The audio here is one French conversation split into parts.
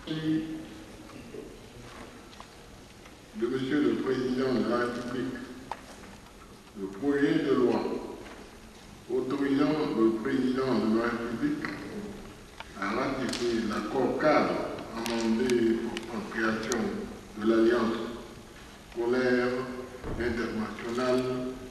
De Monsieur le Président de la République, le projet de loi autorisant le Président de la République à ratifier l'accord cadre amendé en création de l'Alliance scolaire internationale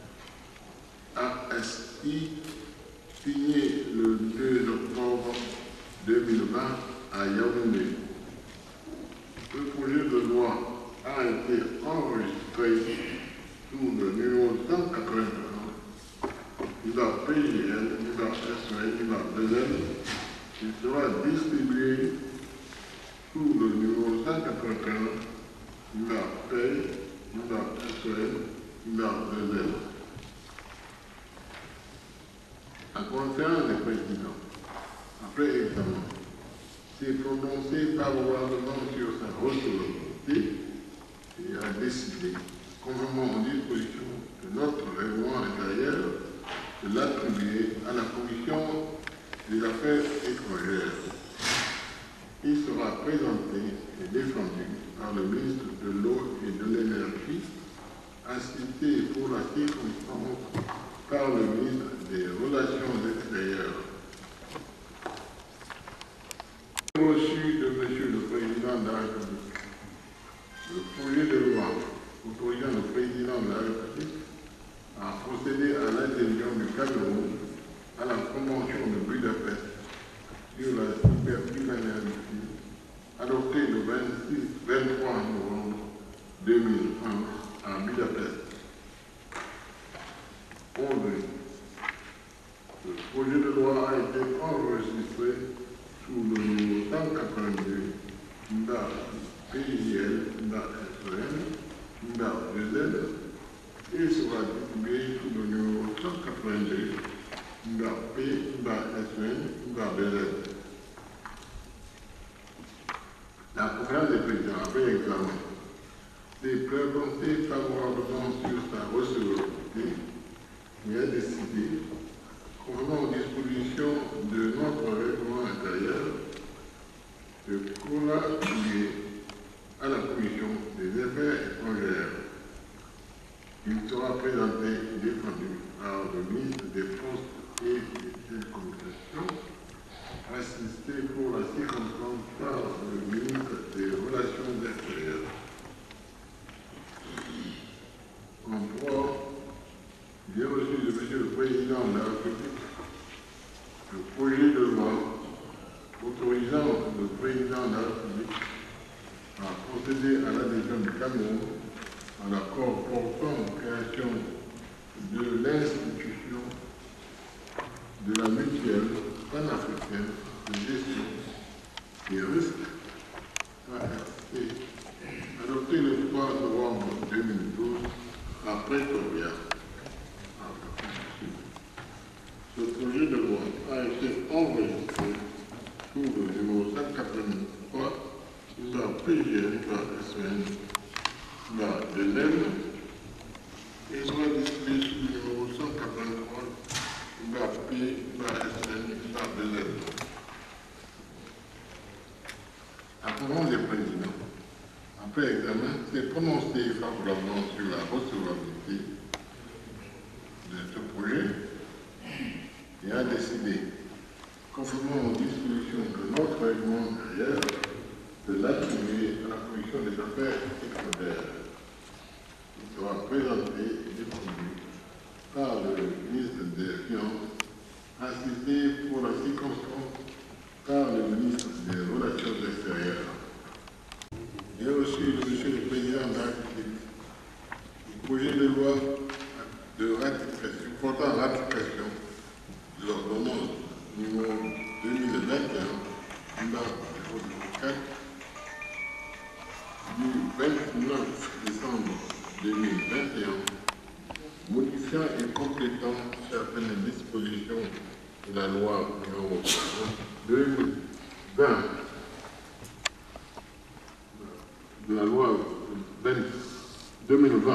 ASI, signé le 2 octobre 2020 à Yaoundé. Le projet de loi a été enregistré sous le numéro 181 PGL, SOL, il sera distribué sous le numéro 181 PAY, SOL, La conférence des présidents, après examen, s'est prononcée favorablement sur sa recevabilité et a décidé, conformément aux dispositions de notre règlement intérieur, de l'attribuer à la Commission des affaires étrangères. Il sera présenté et défendu par le ministre de l'Eau et de l'Énergie, assisté pour la circonstance par le ministre des Relations extérieures. Reçu de Monsieur le Président de la République, le projet de loi autorisant le Président de la République à procéder à l'adhésion du Cameroun à la Convention de Budapest sur la cybercriminalité, adoptée le 23 novembre 2001 à Budapest. Le projet de loi a été enregistré sous le numéro 182 PIL SON 2L et sera distribué sous le numéro 182 P SON 2L. La conférence des présidents, après examen, s'est prononcée favorablement sur sa recevabilité et a décidé, conformément aux dispositions de notre règlement intérieur, de collaborer à la Commission des affaires étrangères. Il sera présenté et défendu par le ministre des Postes et des Télécommunications, assisté pour la circonstance par le ministre des Relations extérieures. En droit, j'ai reçu de Monsieur le Président de la République le projet de loi autorisant le Président de la République à procéder à l'adhésion du Cameroun à l'accord portant création de l'institution de la mutuelle panafricaine de gestion des risques ARC, adopté le 3 novembre 2012 à Pretoria. Ce projet de loi a été enregistré sous le numéro 183 PGL SON de l'Aisne et sera distribué sous le numéro 183 P SON de l'Aisne. La conférence des présidents, après examen, s'est prononcée favorablement sur la recevabilité de ce projet et a décidé, conformément aux dispositions de notre règlement intérieur, de l'attribuer à la Commission des affaires étrangères. Il sera présenté et défendu par le ministre des Finances, assisté pour la circonstance par le ministre des Relations extérieures. J'ai reçu de Monsieur le Président de la République le projet de loi de ratification, portant ratification de l'ordonnance numéro 2021 4 du 29 décembre 2021, modifiant et complétant certaines dispositions de la loi numéro 2020, de la loi 2020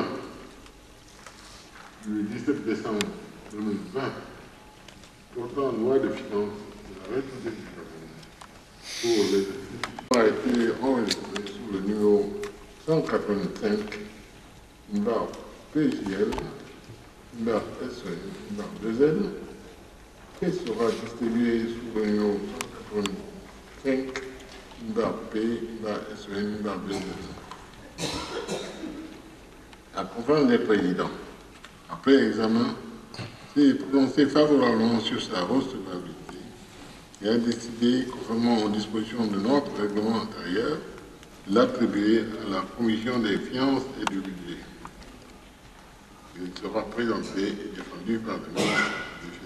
du 17 décembre 2020 portant loi de finances de la République du Cameroun pour l'exercice a été enregistré sous le numéro 185, barre PJL, barre SN, barre 2N, et sera distribué sous le numéro 185, barre P, barre SN, barre 2N. La conférence des présidents, après examen, s'est prononcée favorablement sur sa recevabilité et a décidé, conformément aux dispositions de notre règlement intérieur, l'attribuer à la Commission des finances et du budget. Il sera présenté et défendu par le ministre des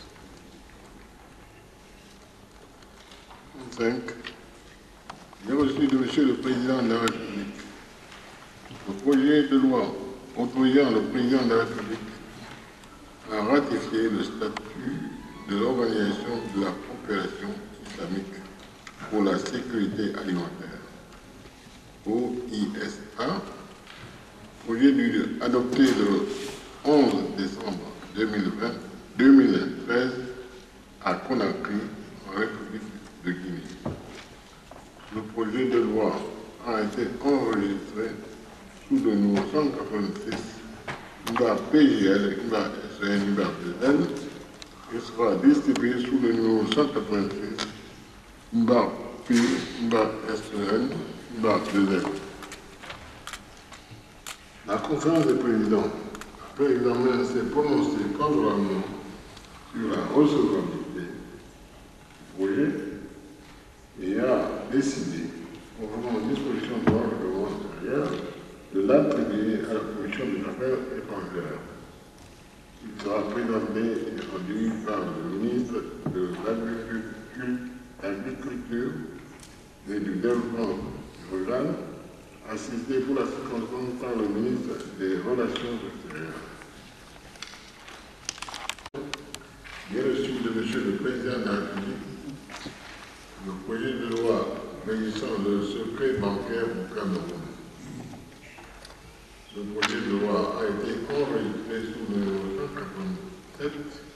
Finances. 5. J'ai reçu de Monsieur le Président de la République le projet de loi autorisant le Président de la République à ratifier le statut de l'Organisation de la coopération islamique pour la sécurité alimentaire, OISA, projet adopté le 11 décembre 2013 à Conakry, en République de Guinée. Le projet de loi a été enregistré sous le numéro 186, PJL, SN, PL, et sera distribué sous le numéro 186, P, SN, 2L. La conférence des présidents, après examen, s'est prononcée favorablement sur la recevabilité du projet et a décidé, conformément aux dispositions de l'ordre règlement intérieur, de l'attribuer à la Commission des affaires étrangères. Il sera présenté et défendu par le ministre de l'Agriculture et du Développement rural, assisté pour la circonstance par le ministre des Relations extérieures. J'ai reçu de Monsieur le Président de la République le projet de loi régissant le secret bancaire au Cameroun. Ce projet de loi a été enregistré sous le numéro 187,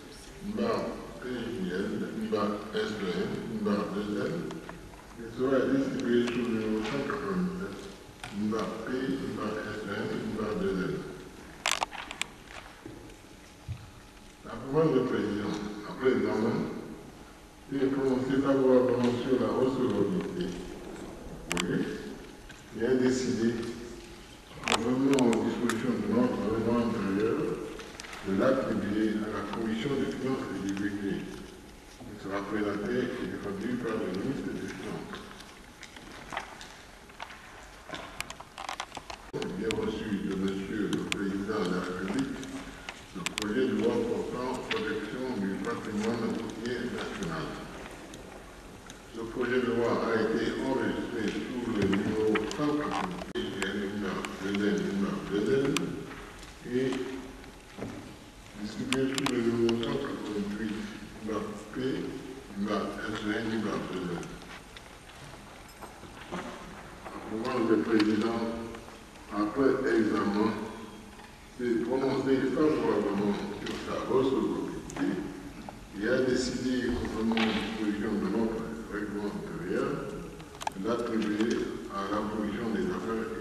PJL, SN, 2L, et sera distribué sous le numéro 187, P, SN, 2L. La conférence de président, après l'examen, s'est prononcée favorablement sur la recevabilité du projet et a décidé, conformément aux dispositions de notre règlement intérieur, de l'attribuer à la Commission des finances et du budget. Il sera présenté et défendu par le ministre des Finances. J'ai reçu de Monsieur le Président de la République le projet de loi portant protection du patrimoine routier national. Ce projet de loi a été enregistré sous le numéro 188 et distribué sous le numéro 188 P, SN, 2L. La conférence des présidents, après examen, s'est prononcée favorablement sur sa recevabilité et a décidé, conformément aux dispositions de notre règlement intérieur, d'attribuer à la Commission des affaires